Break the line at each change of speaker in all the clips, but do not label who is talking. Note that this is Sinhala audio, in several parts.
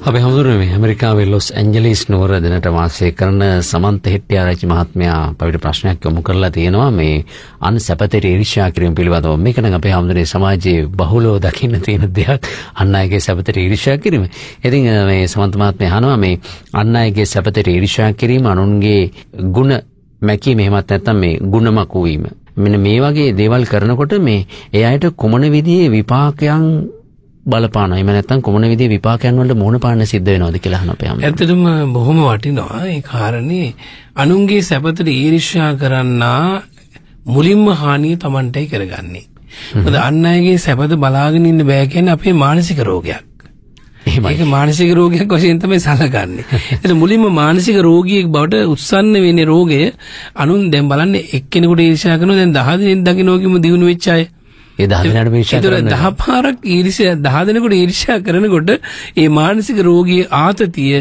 අපි හමුදුනේ මේ ඇමරිකාවේ ලොස් ඇන්ජලිස් නුවර දෙනට වාසය කරන සමන්ත හෙට්ටිආරච්චි මහත්මයා අපිට ප්‍රශ්නයක් යොමු කරලා තියෙනවා මේ අන් සැපතේ ඊර්ෂ්‍යා කිරීම පිළිබඳව. මේක නම් අපේ හමුදුනේ සමාජයේ බහුලව දකින්න තියෙන දෙයක් අන් අයගේ සැපතේ ඊර්ෂ්‍යා කිරීම. ඉතින් මේ සමන්ත මහත්මයා අහනවා මේ අන් අයගේ සැපතේ ඊර්ෂ්‍යා කිරීම අනුන්ගේ ಗುಣ මැකීම එහෙමත් නැත්නම් මේ ಗುಣමකු වීම. මෙන්න මේ වගේ දේවල් කරනකොට මේ එයාට කොමන විදිහේ විපාකයන් බලපානවා. එහෙම නැත්නම් කොමන විදිහේ විපාකයන් වලට මුහුණ පාන්න සිද්ධ වෙනවද කියලා අහන අපේ අම්මා.
ඇත්තටම බොහොම වටිනවා ඒ කාරණේ. අනුන්ගේ සැපතට ඊර්ෂ්‍යා කරන්නා මුලින්ම හානිය Tamanටයි කරගන්නේ. මොකද අන් අයගේ සැපත බලාගෙන ඉන්න බෑ කියන්නේ අපේ මානසික රෝගයක්. ඒක මානසික රෝගයක් වශයෙන් තමයි සැලකන්නේ. ඒක මුලින්ම මානසික රෝගියෙක් බවට උත්සන්න වෙන්නේ රෝගය අනුන් දැන් බලන්න එක්කෙනෙකුට ඊර්ෂ්‍යා කරනවා දැන් 10 දෙනෙක් දකින්නෝගෙම දිනු වෙච්ච අය. ඒ 10 දෙනාට ඊර්ෂ්‍යා කරනවා. 10 පාරක් ඊර්ෂ්‍යා 10 දෙනෙකුට ඊර්ෂ්‍යා කරනකොට ඒ මානසික රෝගියේ ආතතිය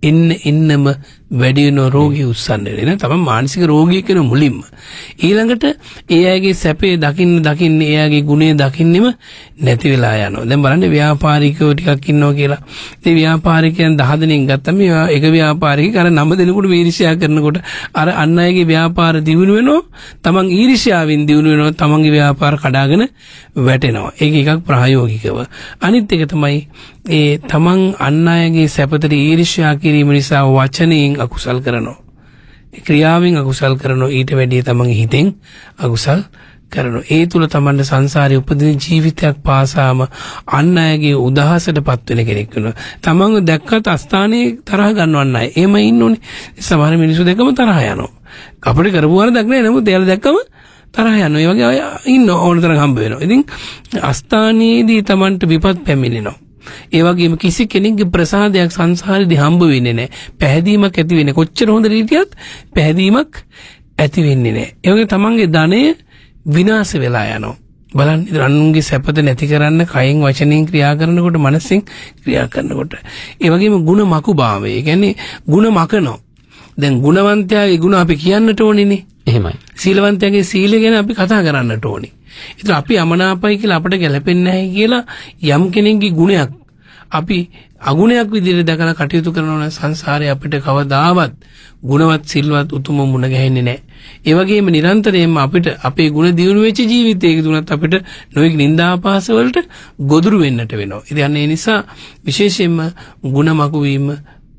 එන්නම වැඩි වෙන රෝගී උස්සන්න වෙන තමයි මානසික රෝගියෙක් වෙන මුලින්ම. ඊළඟට ඒ අයගේ සැපේ දකින්න ඒ අයගේ ගුණේ දකින්නෙම නැති වෙලා යනවා. දැන් බලන්න ව්‍යාපාරිකයෝ ටිකක් ඉන්නවා කියලා. ඉතින් ව්‍යාපාරිකයන් 10 දෙනෙක් ගත්තම එක ව්‍යාපාරිකයෙක් අර 9 දෙනෙකුට ඊර්ෂ්‍යා කරනකොට අර අන් අයගේ ව්‍යාපාර දියුණු වෙනවා. තමන් ඊර්ෂ්‍යාවෙන් දියුණු වෙනවා. තමන්ගේ ව්‍යාපාර කඩාගෙන වැටෙනවා. ඒක එකක් ප්‍රායෝගිකව. අනිත් එක තමයි ඒ තමන් අන් අයගේ සැපතට ඊර්ෂ්‍යා කිරීම නිසා වචනයෙන් අකුසල් කරනවා. ක්‍රියාවෙන් අකුසල් කරනවා. ඊට වැඩිය තමන්ගේ හිතෙන් අකුසල් කරනවා. ඒ තුල තමන්ගේ සංසාරේ උපදින ජීවිතයක් පාසාම අන් අයගේ උදහසටපත් වෙන කෙනෙක් වෙනවා. තමන්ව දැක්කත් අස්ථානේ තරහ ගන්නවන්න අය. එහෙම ඉන්නෝනේ. සමහර මිනිස්සු දැක්කම තරහ යනවා. අපිට කරපු වරදක් නෑ. නමුත් එයාලා දැක්කම තරහ යනවා. ඒ වගේ අය ඉන්න ඕන තරම් හම්බ වෙනවා. ඉතින් අස්ථානයේදී තමන්ට විපත් පැමිණෙනවා. ඒ වගේම කිසි කෙනෙක්ගේ ප්‍රසාදයක් සංසාරේදී හම්බ වෙන්නේ නැහැ. පැහැදීමක් ඇති වෙන්නේ කොච්චර හොඳ රීතියත් පැහැදීමක් ඇති වෙන්නේ නැහැ. ඒ වගේ තමන්ගේ ධනය විනාශ වෙලා යනවා. බලන්න ඉතින් අනුන්ගේ සැපත නැති කරන්න කයෙන් වචනෙන් ක්‍රියා කරනකොට මනසෙන් ක්‍රියා කරනකොට. ඒ වගේම ಗುಣ මකුභාවය. ඒ කියන්නේ ಗುಣ මකනවා. දැන් ගුණවන්තයාගේ ಗುಣ අපි කියන්නට ඕනේනේ. එහෙමයි. සීලවන්තයාගේ සීලය ගැන අපි කතා කරන්නට ඕනේ. ඒතර අපි අමනාපයි කියලා අපිට ගැලපෙන්නේ නැහැ කියලා යම් කෙනෙක්ගේ ගුණයක් අපි අගුණයක් විදිහට දැකලා කටයුතු කරනවා නම් සංසාරේ අපිට කවදාවත් ගුණවත් සිල්වත් උතුම මුණ ගැහෙන්නේ නැහැ. ඒ වගේම නිරන්තරයෙන්ම අපිට අපේ ගුණ දියුණු වෙච්ච ජීවිතයක තුනත් අපිට නොයෙක් නිന്ദාපාස වලට ගොදුරු වෙන්නට වෙනවා. ඉතින් ඒ නිසා විශේෂයෙන්ම ගුණ මකු වීම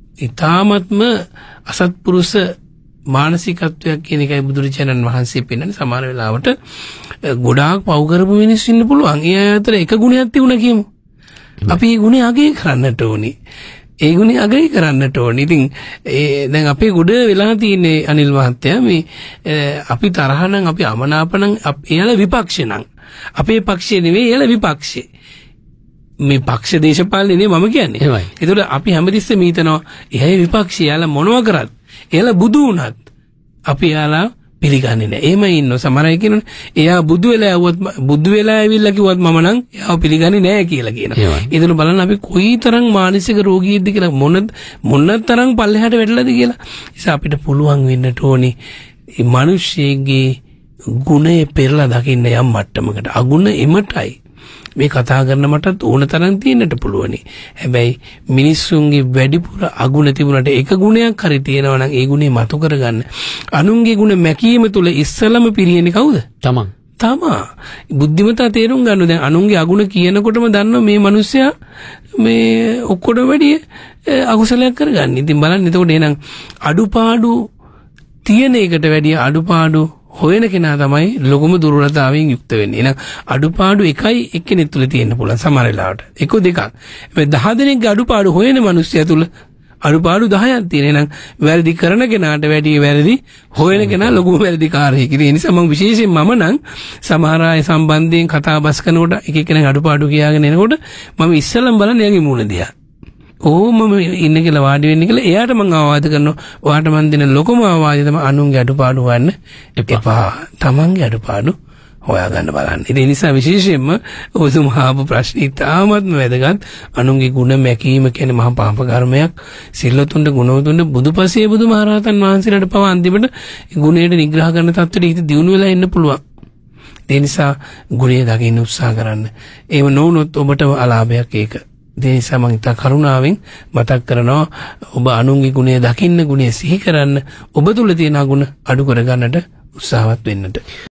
ඊ타ත්ම අසත්පුරුෂ මානසිකත්වයක් කියන එකයි බුදුරජාණන් වහන්සේ පෙන්නන්නේ. සමහර වෙලාවට ගොඩාක් පව් කරපු මිනිස්සු ඉන්න පුළුවන්. ඒ අතර එක ගුණයක් තිබුණා කියමු. අපි ඒ ගුණය අගය කරන්නට ඕනි. ඒ ගුණය අගය කරන්නට ඕනි. ඉතින් දැන් අපේ ගොඩ වෙලා තියෙන්නේ අනිල් මහත්තයා මේ අපි තරහ නම් අපි අමනාප නම් එයාලා විපක්ෂ නම් අපේ පක්ෂේ නෙවෙයි එයාලා විපක්ෂේ. මේ පක්ෂ දේශපාලනේ නේ මම කියන්නේ. ඒතකොට අපි හැමතිස්සෙම හිතනවා එහේ විපක්ෂය එයාලා මොනවා කරත් එයාලා බුදු වුණත් අපි එයාලා පිළිගන්නේ නැහැ. එහෙම ඉන්නව සමහර අය කියනනේ එයා බුදු වෙලා ඇවිල්ලා කිව්වත් මම නම් එයාව පිළිගන්නේ නැහැ කියලා කියනවා. ඒතන බලන්න අපි කොයිතරම් මානසික රෝගීෙක්ද කියලා මොනතරම් පල්ලෙහාට වැටලාද කියලා. නිසා අපිට පුළුවන් වෙන්නට ඕනේ මේ මිනිස්සෙගේ ගුණය පෙරලා දකින්න යම් මට්ටමකට. අගුණ එමටයි මේ කතා කරන මටත් ඕන තරම් තියෙන්නට පුළුවනි. හැබැයි මිනිස්සුන්ගේ වැඩිපුර අගුණ තිබුණාට එක ගුණයක් හරි තියෙනවා නම් ඒ ගුණේ මතු කරගන්න. අනුන්ගේ ගුණ මැකීම තුල ඉස්සලම පිරියෙන්නේ කවුද? තමා. බුද්ධිමතා තේරුම් ගන්න. දැන් අනුන්ගේ අගුණ කියනකොටම දන්නවා මේ මිනිස්සයා මේ ඔක්කොට වැඩිය අකුසලයක් කරගන්න. ඉතින් බලන්න එතකොට එහෙනම් අඩුපාඩු තියෙන එකට වැඩිය අඩුපාඩු හොයන කෙනා තමයි ලොකුම දුර්වලතාවයෙන් යුක්ත වෙන්නේ. එහෙනම් අඩුපාඩු එකයි එක්කෙනෙක් තුල තියෙන්න පුළුවන් සමහර වෙලාවට. එක දෙකක්. හැබැයි 10 දෙනෙක්ගේ අඩුපාඩු හොයන මිනිස්සයා තුල අඩුපාඩු 10ක් තියෙන. එහෙනම් වැරදි කරන කෙනාට වැඩි වැරදි හොයන කෙනා ලොකුම වැරදිකාරයෙක්. ඒ නිසා මම විශේෂයෙන් මම නම් සමහර අය සම්බන්ධයෙන් කතා බස් කරනකොට එක එක්කෙනෙක් අඩුපාඩු කියාගෙන එනකොට මම ඉස්සෙල්ලම බලන්නේ එයාගේ මූණ දිහා. මම ඉන්න කියලා වාඩි වෙන්න කියලා එයාට මම ආවාද කරනවා. ඔයාට මම දෙන ලොකම ආවාදය තමයි අනුන්ගේ අඩුපාඩු හොයන්න එපා. තමන්ගේ අඩුපාඩු හොයාගන්න බලන්න. ඒ නිසා විශේෂයෙන්ම ඔසුමහාපු ප්‍රශ්න ඉතාමත්ම වැදගත්. අනුන්ගේ ගුණ මැකීම කියන්නේ මහා පාප කර්මයක්. සිල්වතුන්ට ගුණවතුන්ට බුදුපසේ බුදුමහරහතන් වහන්සේලාට පවා අන්තිමට ගුණයට නිග්‍රහ කරන තත්ත්වෙට හිත දියුණු වෙලා එන්න පුළුවන්. ඒ නිසා ගුණය දකින්න උත්සාහ කරන්න. එහෙම නොවුනොත් ඔබට අලාභයක් ඒක ඒ නිසා මම ඉතා කරුණාවෙන් මතක් කරනවා ඔබ අනුන්ගේ ගුණය දකින්න ගුණය සිහි කරන්න ඔබ තුල තියෙන ගුණ අඩු කරගන්නට උත්සාහවත් වෙන්නට.